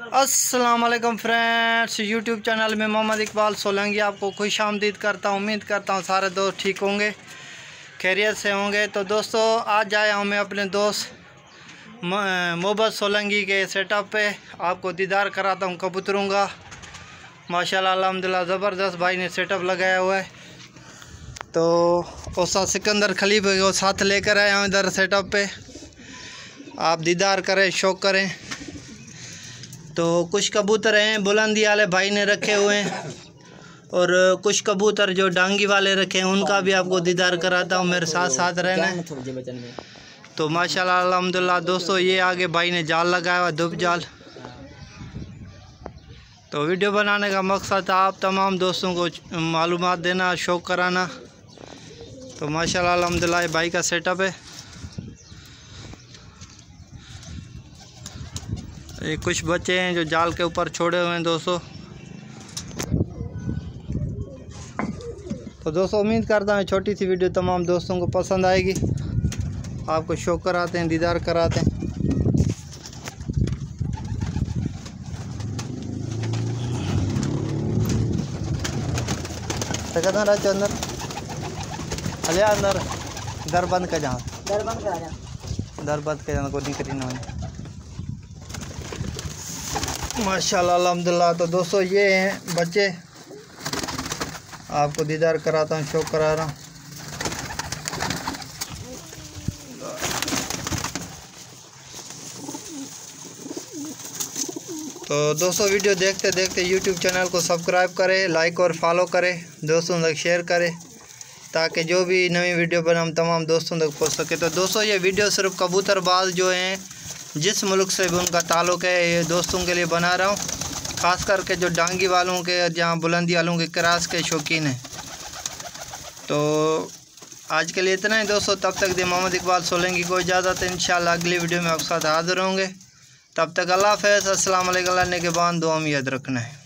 अस्सलाम वालेकुम friends, YouTube channel में मोहम्मद इकबाल सोलंकी आपको खुश आमदीद करता हूँ। उम्मीद करता हूँ सारे दोस्त ठीक होंगे, खैरियत से होंगे। तो दोस्तों आज आया हूँ मैं अपने दोस्त मोहम्मद सोलंकी के सेटअप पे। आपको दीदार कराता हूँ कबूतरों का। माशाल्लाह अल्हम्दुलिल्लाह ज़बरदस्त भाई ने सेटअप लगाया हुआ है। तो उस्ताद सिकंदर खलीफ को साथ लेकर आया हूँ इधर सेटअप पे। आप दीदार करें, शौक़ करें। तो कुछ कबूतर हैं बुलंदी वाले भाई ने रखे हुए हैं और कुछ कबूतर जो डांगी वाले रखे हैं उनका भी आपको दीदार कराता हूँ। मेरे साथ साथ रहना। तो माशाल्लाह अल्हम्दुलिल्लाह दोस्तों, ये आगे भाई ने जाल लगाया हुआ, धूप जाल। तो वीडियो बनाने का मकसद आप तमाम दोस्तों को मालूमात देना, शौक़ कराना। तो माशाल्लाह अल्हम्दुलिल्लाह भाई का सेटअप है। ये कुछ बच्चे हैं जो जाल के ऊपर छोड़े हुए हैं दोस्तों। तो दोस्तों उम्मीद करता हूँ छोटी सी वीडियो तमाम दोस्तों को पसंद आएगी। आपको शौक़ कराते हैं, दीदार कराते हैं। अंदर अले अंदर दर बंद कर जाओ, दर बंद कर जाना को निकली ना। माशाल्लाह अल्हम्दुलिल्लाह। तो दोस्तों ये हैं बच्चे, आपको दीदार कराता हूँ, शौक़ करा रहा हूँ। तो दोस्तों वीडियो देखते देखते यूट्यूब चैनल को सब्सक्राइब करें, लाइक और फॉलो करें, दोस्तों तक शेयर करें ताकि जो भी नई वीडियो बनाऊँ तमाम दोस्तों तक पहुँच सके। तो दोस्तों ये वीडियो सिर्फ कबूतरबाज जो हैं, जिस मुल्क से भी उनका ताल्लुक़ है, ये दोस्तों के लिए बना रहा हूँ। ख़ास करके जो डांगी वालों के, जहाँ बुलंदी वालों के क्रॉस के शौकीन हैं। तो आज के लिए इतना ही दोस्तों। तब तक दे मोहम्मद इकबाल सोलंकी को इजाज़त है। इंशाल्लाह अगली वीडियो में आपके साथ हाज़िर होंगे। तब तक अल्लाह हाफ़िज़, अस्सलाम वालेकुम। के बाद दुआ में याद रखना है।